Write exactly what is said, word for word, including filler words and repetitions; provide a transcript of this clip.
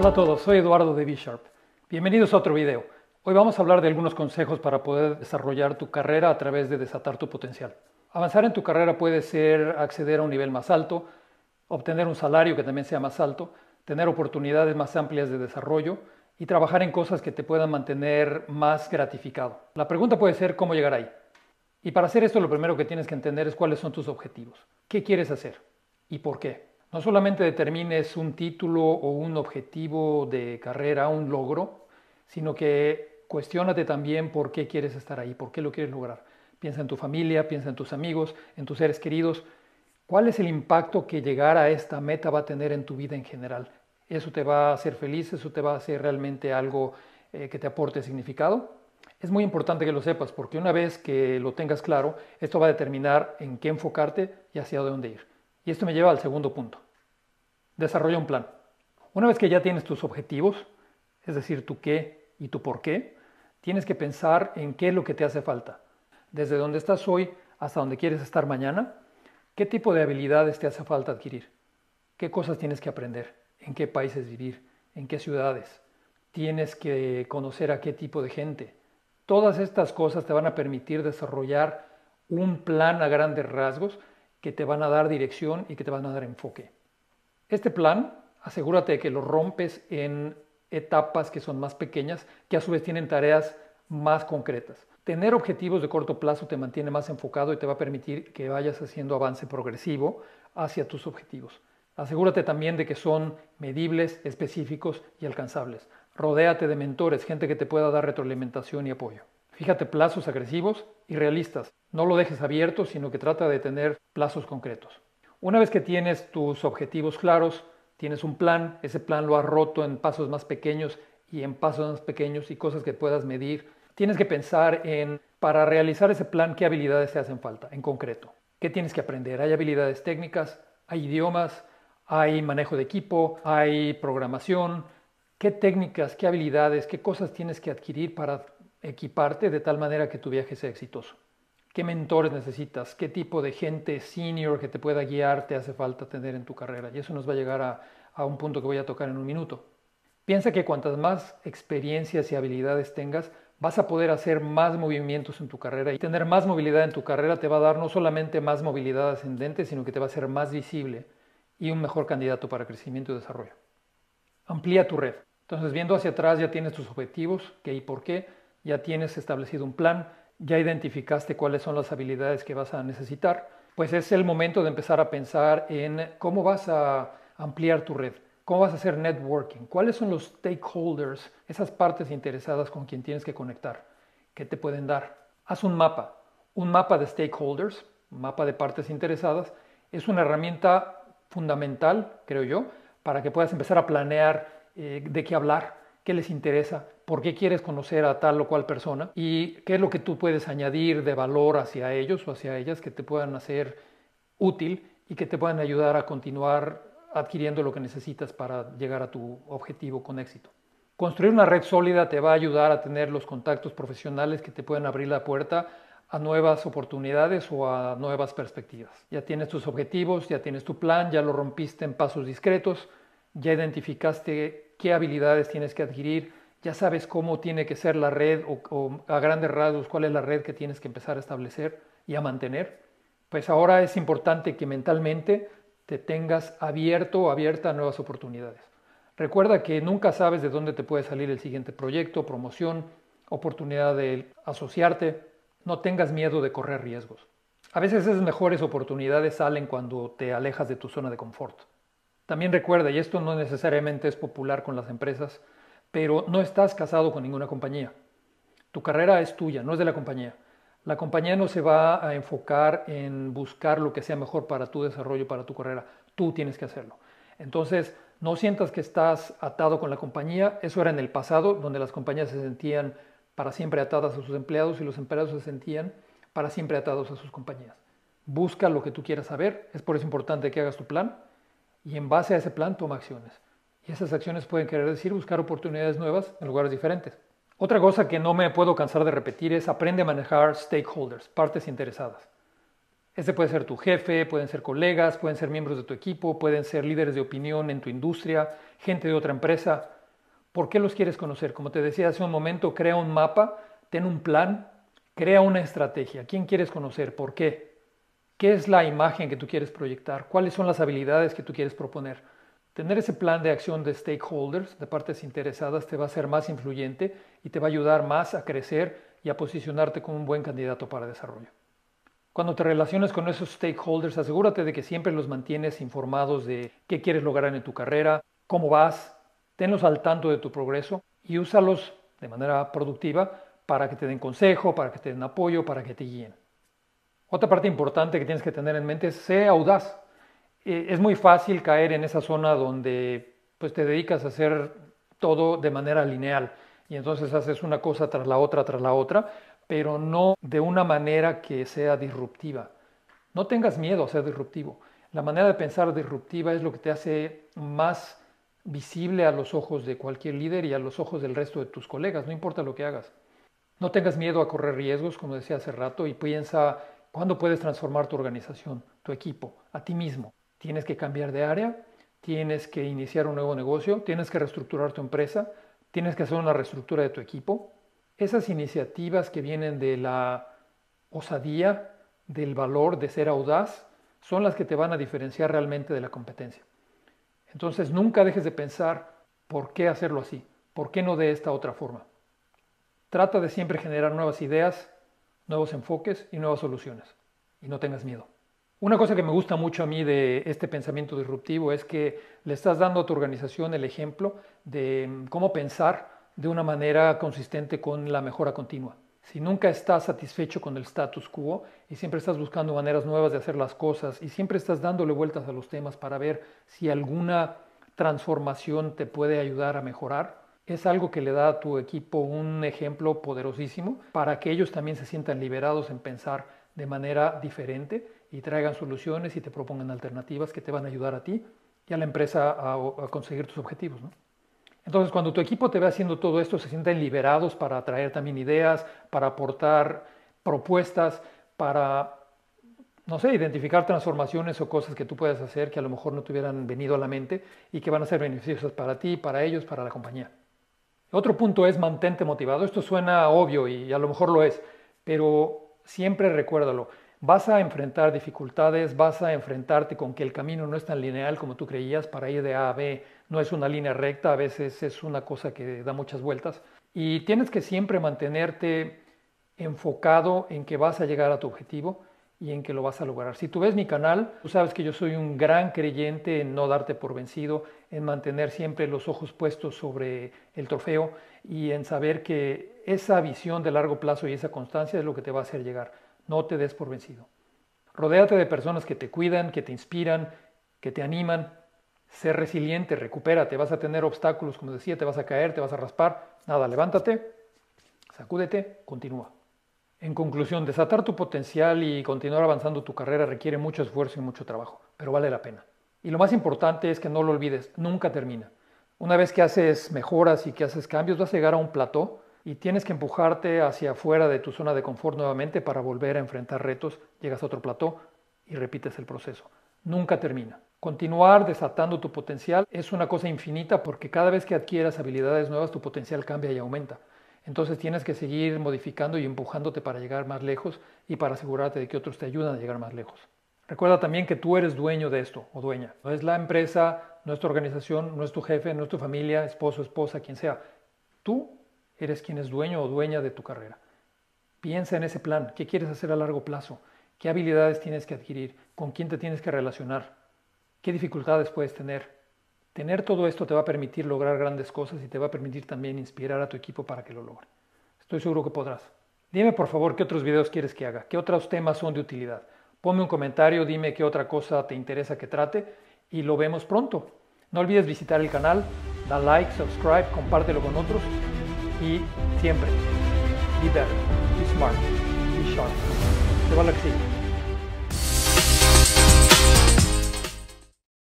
Hola a todos, soy Eduardo de B Sharp. Bienvenidos a otro video. Hoy vamos a hablar de algunos consejos para poder desarrollar tu carrera a través de desatar tu potencial. Avanzar en tu carrera puede ser acceder a un nivel más alto, obtener un salario que también sea más alto, tener oportunidades más amplias de desarrollo y trabajar en cosas que te puedan mantener más gratificado. La pregunta puede ser cómo llegar ahí. Y para hacer esto lo primero que tienes que entender es cuáles son tus objetivos. ¿Qué quieres hacer? ¿Y por qué? No solamente determines un título o un objetivo de carrera, un logro, sino que cuestiónate también por qué quieres estar ahí, por qué lo quieres lograr. Piensa en tu familia, piensa en tus amigos, en tus seres queridos. ¿Cuál es el impacto que llegar a esta meta va a tener en tu vida en general? ¿Eso te va a hacer feliz? ¿Eso te va a hacer realmente algo eh, que te aporte significado? Es muy importante que lo sepas porque una vez que lo tengas claro, esto va a determinar en qué enfocarte y hacia dónde ir. Y esto me lleva al segundo punto. Desarrolla un plan. Una vez que ya tienes tus objetivos, es decir, tu qué y tu por qué, tienes que pensar en qué es lo que te hace falta. Desde donde estás hoy hasta donde quieres estar mañana, ¿qué tipo de habilidades te hace falta adquirir? ¿Qué cosas tienes que aprender? ¿En qué países vivir? ¿En qué ciudades? ¿Tienes que conocer a qué tipo de gente? Todas estas cosas te van a permitir desarrollar un plan a grandes rasgos que te van a dar dirección y que te van a dar enfoque. Este plan, asegúrate de que lo rompes en etapas que son más pequeñas, que a su vez tienen tareas más concretas. Tener objetivos de corto plazo te mantiene más enfocado y te va a permitir que vayas haciendo avance progresivo hacia tus objetivos. Asegúrate también de que son medibles, específicos y alcanzables. Rodéate de mentores, gente que te pueda dar retroalimentación y apoyo. Fíjate plazos agresivos y realistas. No lo dejes abierto, sino que trata de tener plazos concretos. Una vez que tienes tus objetivos claros, tienes un plan, ese plan lo has roto en pasos más pequeños y en pasos más pequeños y cosas que puedas medir. Tienes que pensar en, para realizar ese plan, qué habilidades te hacen falta en concreto. ¿Qué tienes que aprender? Hay habilidades técnicas, hay idiomas, hay manejo de equipo, hay programación. ¿Qué técnicas, qué habilidades, qué cosas tienes que adquirir para equiparte de tal manera que tu viaje sea exitoso? ¿Qué mentores necesitas? ¿Qué tipo de gente senior que te pueda guiar te hace falta tener en tu carrera? Y eso nos va a llegar a, a un punto que voy a tocar en un minuto. Piensa que cuantas más experiencias y habilidades tengas, vas a poder hacer más movimientos en tu carrera. Y tener más movilidad en tu carrera te va a dar no solamente más movilidad ascendente, sino que te va a hacer más visible y un mejor candidato para crecimiento y desarrollo. Amplía tu red. Entonces, viendo hacia atrás, ya tienes tus objetivos, qué y por qué, ya tienes establecido un plan, ya identificaste cuáles son las habilidades que vas a necesitar, pues es el momento de empezar a pensar en cómo vas a ampliar tu red, cómo vas a hacer networking, cuáles son los stakeholders, esas partes interesadas con quien tienes que conectar, qué te pueden dar. Haz un mapa, un mapa de stakeholders, un mapa de partes interesadas, es una herramienta fundamental, creo yo, para que puedas empezar a planear eh, de qué hablar, qué les interesa, por qué quieres conocer a tal o cual persona y qué es lo que tú puedes añadir de valor hacia ellos o hacia ellas que te puedan hacer útil y que te puedan ayudar a continuar adquiriendo lo que necesitas para llegar a tu objetivo con éxito. Construir una red sólida te va a ayudar a tener los contactos profesionales que te pueden abrir la puerta a nuevas oportunidades o a nuevas perspectivas. Ya tienes tus objetivos, ya tienes tu plan, ya lo rompiste en pasos discretos, ya identificaste qué habilidades tienes que adquirir, ya sabes cómo tiene que ser la red o, o a grandes rasgos cuál es la red que tienes que empezar a establecer y a mantener. Pues ahora es importante que mentalmente te tengas abierto o abierta a nuevas oportunidades. Recuerda que nunca sabes de dónde te puede salir el siguiente proyecto, promoción, oportunidad de asociarte. No tengas miedo de correr riesgos. A veces esas mejores oportunidades salen cuando te alejas de tu zona de confort. También recuerda, y esto no necesariamente es popular con las empresas, pero no estás casado con ninguna compañía. Tu carrera es tuya, no es de la compañía. La compañía no se va a enfocar en buscar lo que sea mejor para tu desarrollo, para tu carrera. Tú tienes que hacerlo. Entonces, no sientas que estás atado con la compañía. Eso era en el pasado, donde las compañías se sentían para siempre atadas a sus empleados y los empleados se sentían para siempre atados a sus compañías. Busca lo que tú quieras saber. Es por eso importante que hagas tu plan y en base a ese plan toma acciones. Y esas acciones pueden querer decir buscar oportunidades nuevas en lugares diferentes. Otra cosa que no me puedo cansar de repetir es aprende a manejar stakeholders, partes interesadas. Ese puede ser tu jefe, pueden ser colegas, pueden ser miembros de tu equipo, pueden ser líderes de opinión en tu industria, gente de otra empresa. ¿Por qué los quieres conocer? Como te decía hace un momento, crea un mapa, ten un plan, crea una estrategia. ¿Quién quieres conocer? ¿Por qué? ¿Qué es la imagen que tú quieres proyectar? ¿Cuáles son las habilidades que tú quieres proponer? Tener ese plan de acción de stakeholders, de partes interesadas, te va a hacer más influyente y te va a ayudar más a crecer y a posicionarte como un buen candidato para desarrollo. Cuando te relaciones con esos stakeholders, asegúrate de que siempre los mantienes informados de qué quieres lograr en tu carrera, cómo vas, tenlos al tanto de tu progreso y úsalos de manera productiva para que te den consejo, para que te den apoyo, para que te guíen. Otra parte importante que tienes que tener en mente es ser audaz. Eh, es muy fácil caer en esa zona donde pues, te dedicas a hacer todo de manera lineal y entonces haces una cosa tras la otra, tras la otra, pero no de una manera que sea disruptiva. No tengas miedo a ser disruptivo. La manera de pensar disruptiva es lo que te hace más visible a los ojos de cualquier líder y a los ojos del resto de tus colegas, no importa lo que hagas. No tengas miedo a correr riesgos, como decía hace rato, y piensa cuándo puedes transformar tu organización, tu equipo, a ti mismo. Tienes que cambiar de área, tienes que iniciar un nuevo negocio, tienes que reestructurar tu empresa, tienes que hacer una reestructura de tu equipo. Esas iniciativas que vienen de la osadía, del valor de ser audaz, son las que te van a diferenciar realmente de la competencia. Entonces nunca dejes de pensar por qué hacerlo así, por qué no de esta otra forma. Trata de siempre generar nuevas ideas, nuevos enfoques y nuevas soluciones. Y no tengas miedo. Una cosa que me gusta mucho a mí de este pensamiento disruptivo es que le estás dando a tu organización el ejemplo de cómo pensar de una manera consistente con la mejora continua. Si nunca estás satisfecho con el status quo y siempre estás buscando maneras nuevas de hacer las cosas y siempre estás dándole vueltas a los temas para ver si alguna transformación te puede ayudar a mejorar, es algo que le da a tu equipo un ejemplo poderosísimo para que ellos también se sientan liberados en pensar de manera diferente y traigan soluciones y te propongan alternativas que te van a ayudar a ti y a la empresa a, a conseguir tus objetivos, ¿no? Entonces, cuando tu equipo te ve haciendo todo esto, se sienten liberados para traer también ideas, para aportar propuestas, para, no sé, identificar transformaciones o cosas que tú puedas hacer que a lo mejor no te hubieran venido a la mente y que van a ser beneficiosas para ti, para ellos, para la compañía. Otro punto es mantente motivado. Esto suena obvio y a lo mejor lo es, pero siempre recuérdalo. Vas a enfrentar dificultades, vas a enfrentarte con que el camino no es tan lineal como tú creías. Para ir de A a B no es una línea recta, a veces es una cosa que da muchas vueltas. Y tienes que siempre mantenerte enfocado en que vas a llegar a tu objetivo y en que lo vas a lograr. Si tú ves mi canal, tú sabes que yo soy un gran creyente en no darte por vencido, en mantener siempre los ojos puestos sobre el trofeo y en saber que esa visión de largo plazo y esa constancia es lo que te va a hacer llegar. No te des por vencido. Rodéate de personas que te cuidan, que te inspiran, que te animan. Sé resiliente, recupérate. Vas a tener obstáculos, como decía, te vas a caer, te vas a raspar. Nada, levántate, sacúdete, continúa. En conclusión, desatar tu potencial y continuar avanzando tu carrera requiere mucho esfuerzo y mucho trabajo, pero vale la pena. Y lo más importante es que no lo olvides, nunca termina. Una vez que haces mejoras y que haces cambios, vas a llegar a un plató y tienes que empujarte hacia afuera de tu zona de confort nuevamente para volver a enfrentar retos. Llegas a otro plató y repites el proceso. Nunca termina. Continuar desatando tu potencial es una cosa infinita porque cada vez que adquieras habilidades nuevas tu potencial cambia y aumenta. Entonces tienes que seguir modificando y empujándote para llegar más lejos y para asegurarte de que otros te ayudan a llegar más lejos. Recuerda también que tú eres dueño de esto o dueña. No es la empresa, no es tu organización, no es tu jefe, no es tu familia, esposo, esposa, quien sea. Tú eres quien es dueño o dueña de tu carrera. Piensa en ese plan. ¿Qué quieres hacer a largo plazo? ¿Qué habilidades tienes que adquirir? ¿Con quién te tienes que relacionar? ¿Qué dificultades puedes tener? Tener todo esto te va a permitir lograr grandes cosas y te va a permitir también inspirar a tu equipo para que lo logre. Estoy seguro que podrás. Dime por favor qué otros videos quieres que haga, qué otros temas son de utilidad. Ponme un comentario, dime qué otra cosa te interesa que trate y lo vemos pronto. No olvides visitar el canal, da like, subscribe, compártelo con otros y siempre, be better, be smart, be sharp. Te va a la que sigue.